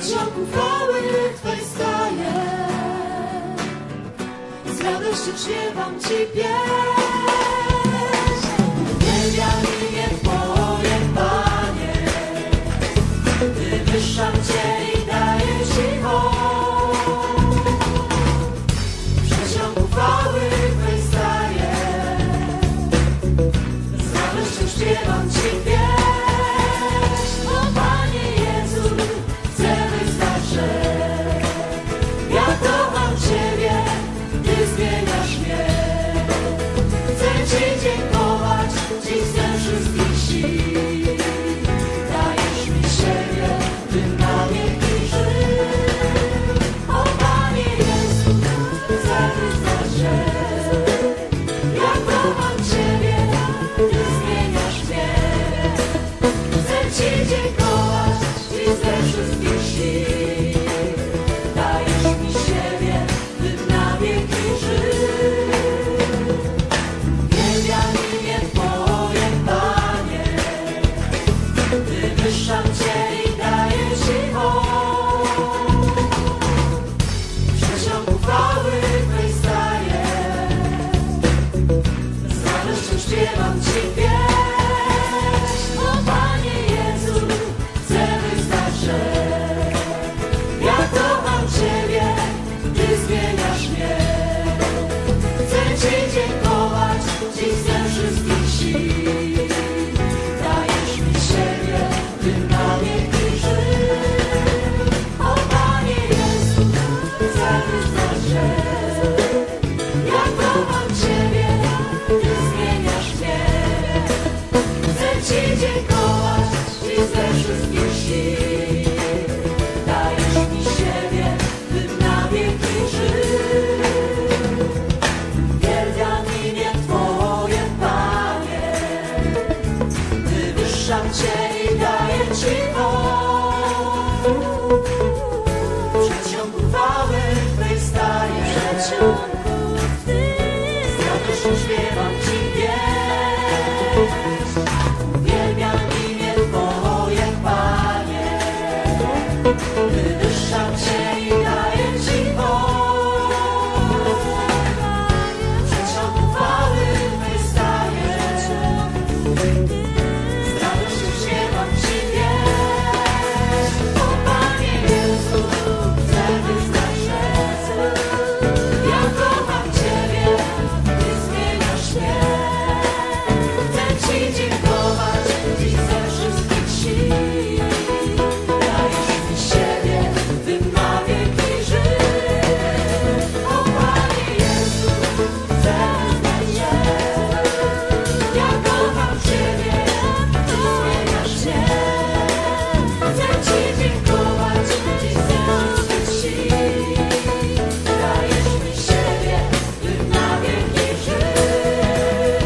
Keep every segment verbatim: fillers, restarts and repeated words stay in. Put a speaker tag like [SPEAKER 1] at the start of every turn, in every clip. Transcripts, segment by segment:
[SPEAKER 1] Przedsionku chwały Twej staję, z radością śpiewam Ci pieśń. Uwielbiam imię Twoje, Panie, wywyższam Cię i daję Ci hołd. W przedsionku chwały Twej staję, z radością śpiewam Ci pieśń. Zmieniasz mnie, chcę Ci dziękować, dziś ze wszystkich sił. Dajesz mi siebie, bym na wieki żył. O Panie Jezu, chcę wyznać, że ja kocham Ciebie, Ty zmieniasz mnie. Chcę Ci dziękować, dziś ze wszystkich sił. Dajesz mi siebie, bym na wieki Uwielbiam imię Twoje, Panie, wywyższam Cię i daję Ci hołd. W przedsionku chwały Twej staję, z radością śpiewam Ci pieśń. O Panie Jezu, chcę wyznać, że ja kocham Ciebie, Ty zmieniasz mnie. Chcę Ci dziękować, dziś ze wszystkich sił. Dajesz mi siebie, bym na wieki żył. O Panie Jezu, chcę wyznać, że ja kocham Ciebie, Ty zmieniasz mnie. Chcę Ci dziękować, dziś ze wszystkich sił. Dajesz mi siebie, bym na wieki żył. Uwielbiam imię Twoje, Panie, wywyższam Cię i daję Ci hołd. W przedsionku chwały Twej staję, z radością śpiewam Ci pieśń. Uwielbiam imię Twoje, Panie, wywyższam Cię i daję Ci hołd. W przedsionku chwały Twej staję, z radością śpiewam Ci pieśń. O Panie Jezu, chcę wyznać, że ja kocham Ciebie, Ty zmieniasz mnie. Chcę Ci dziękować, dziś ze wszystkich sił. Dajesz mi siebie, bym na wieki żył. O Panie Jezu, chcę wyznać, że ja kocham Ciebie, Ty zmieniasz mnie. Chcę Ci dziękować, dziś ze wszystkich sił. Dajesz mi siebie, bym na wieki żył.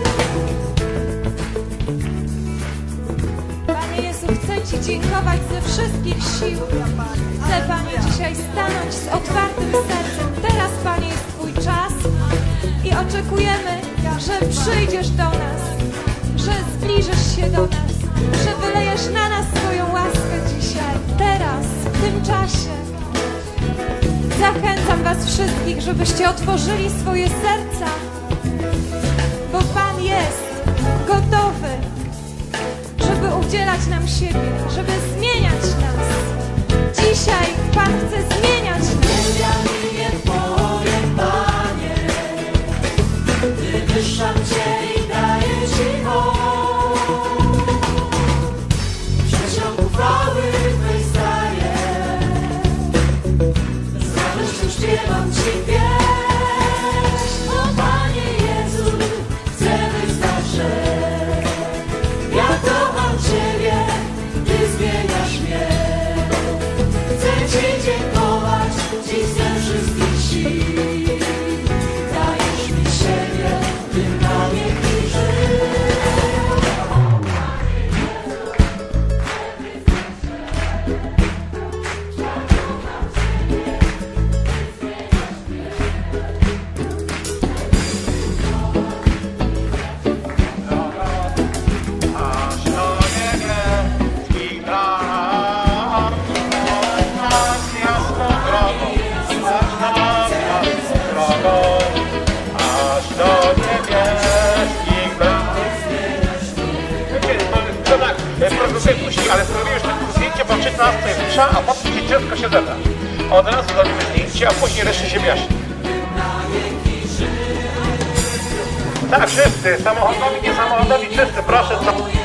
[SPEAKER 2] Panie Jezu, chcę Ci dziękować ze wszystkich sił. Chcę, Panie, dzisiaj stanąć z otwartym sercem. Teraz, Panie, jest Twój czas i oczekujemy, że przyjdziesz do nas, że zbliżysz się do nas, że wylejesz na nas swoją łaskę dzisiaj, teraz, w tym czasie. Zachęcam Was wszystkich, żebyście otworzyli swoje serca, bo Pan jest gotowy, żeby udzielać nam siebie, żeby zmieniać nas. Dzisiaj Pan chce zmieniać nas.
[SPEAKER 1] Uwielbiam imię Twoje, Panie, wywyższam Cię i daję Ci hołd. W przedsionku chwały Twej staję, z radością śpiewam Ci pieśń. O Panie Jezu, chcę wyznać, że ja kocham Ciebie, Ty zmieniasz mnie. Chcę Ci dziękować, dziś ze wszystkich sił. Dajesz mi siebie, bym na wieki żył.
[SPEAKER 3] zobaczyć nas, co jest msza, a potem gdzie dziecko się zada. Od razu zrobimy zdjęcie, a później reszcie się wyjaśni. Tak, wszyscy, samochodowi, nie samochodowi, wszyscy, proszę.